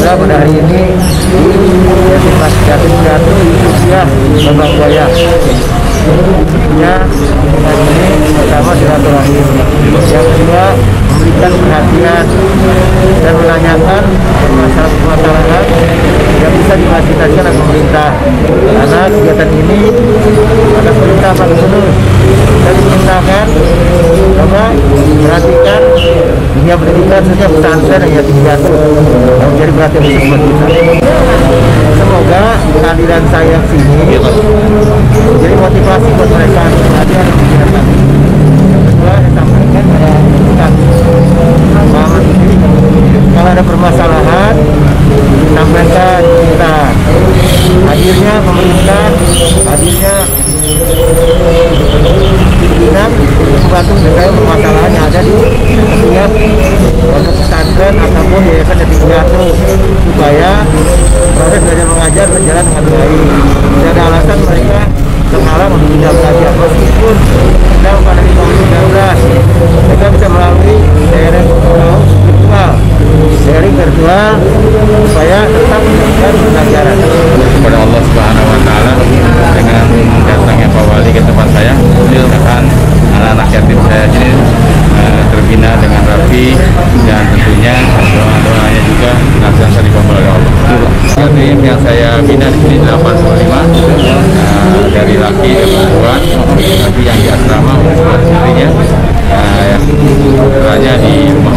Alhamdulillah pada hari ini Yatim Piatu usia Babang Buaya. Ya, dengan ini pertama silaturahim, yang kedua memberikan perhatian dan menanyakan masalah-masalah yang bisa difasilitasi oleh pemerintah, karena kegiatan ini atas perintah Pak Gubernur dan diperintahkan bahwa perhatikan dunia pendidikan khususnya pesantren dan yatim piatu yang menjadi perhatian khusus buat kita. Semoga kehadiran saya ke sini jadi motivasi buat mereka untuk belajar dan kegiatan. Yang kedua, saya sampaikan pada Ustaz Muhammad ini, kalau ada permasalahan sampaikan kita. Hadirnya pemerintah, hadirnya pimpinan membantu menyelesaikan permasalahan yang ada di setiap pondok pesantren ataupun yayasan yatim piatu, supaya proses belajar mengajar berjalan dengan baik. Tidak ada alasan mereka terhalang untuk tidak belajar, meskipun sedang pandemi COVID-19. Mereka bisa melalui sharing virtual supaya tetap melakukan pembelajaran. Kepada Allah Subhanahu Wa Taala, dengan datangnya Pak Wali ke tempat saya, mudah-mudahan anak-anak yatim saya ini terbina dengan rapi, dan tentunya doa-doanya juga senantiasa dikabul oleh Allah. Yatim yang saya bina di sini 85, dari laki dan perempuan, tapi yang di asrama umur sendirinya, yang putranya di rumah